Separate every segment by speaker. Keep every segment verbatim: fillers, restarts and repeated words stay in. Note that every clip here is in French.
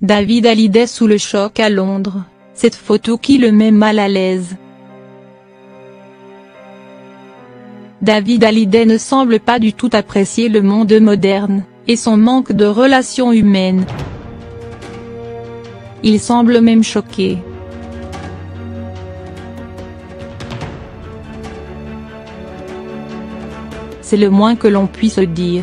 Speaker 1: David Hallyday sous le choc à Londres, cette photo qui le met mal à l'aise. David Hallyday ne semble pas du tout apprécier le monde moderne, et son manque de relations humaines. Il semble même choqué. C'est le moins que l'on puisse dire.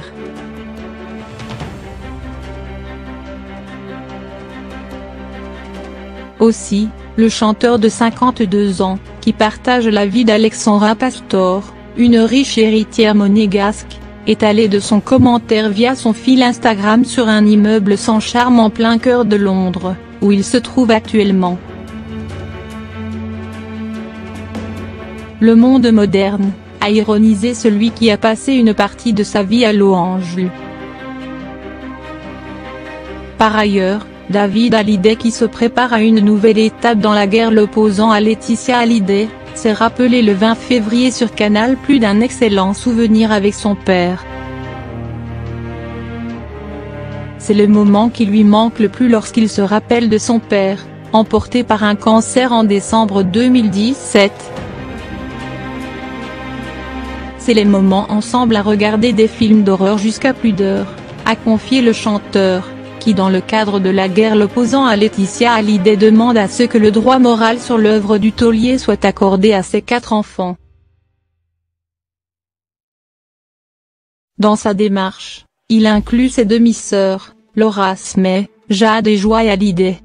Speaker 1: Aussi, le chanteur de cinquante-deux ans, qui partage la vie d'Alexandra Pastor, une riche héritière monégasque, est allé de son commentaire via son fil Instagram sur un immeuble sans charme en plein cœur de Londres, où il se trouve actuellement. Le monde moderne, a ironisé celui qui a passé une partie de sa vie à Los Angeles. Par ailleurs, David Hallyday, qui se prépare à une nouvelle étape dans la guerre l'opposant à Laetitia Hallyday, s'est rappelé le vingt février sur Canal plus d'un excellent souvenir avec son père. C'est le moment qui lui manque le plus lorsqu'il se rappelle de son père, emporté par un cancer en décembre deux mille dix-sept. C'est les moments ensemble à regarder des films d'horreur jusqu'à plus d'heures, a confié le chanteur, qui dans le cadre de la guerre l'opposant à Laetitia Hallyday demande à ce que le droit moral sur l'œuvre du taulier soit accordé à ses quatre enfants. Dans sa démarche, il inclut ses demi-sœurs, Laura Smay, Jade et Joy Hallyday.